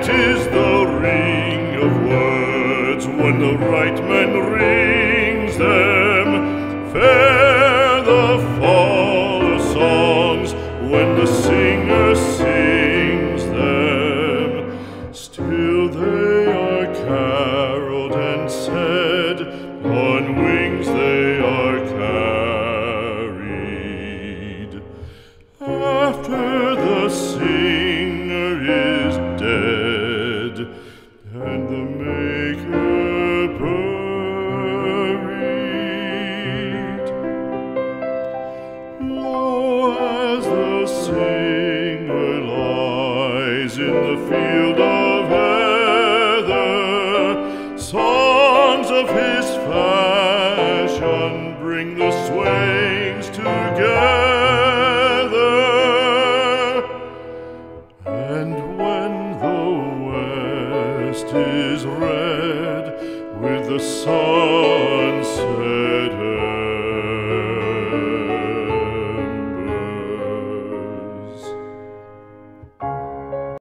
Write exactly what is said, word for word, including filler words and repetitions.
Sweet is the ring of words when the right man rings them. Fair the fall of songs when the singer sings them. Still they are caroled and said, on wings they are carried. After the singer is dead and the maker buried, lo, as the singer lies in the field of heather, songs of his fashion bring the swains together. And when the west is red with the sunset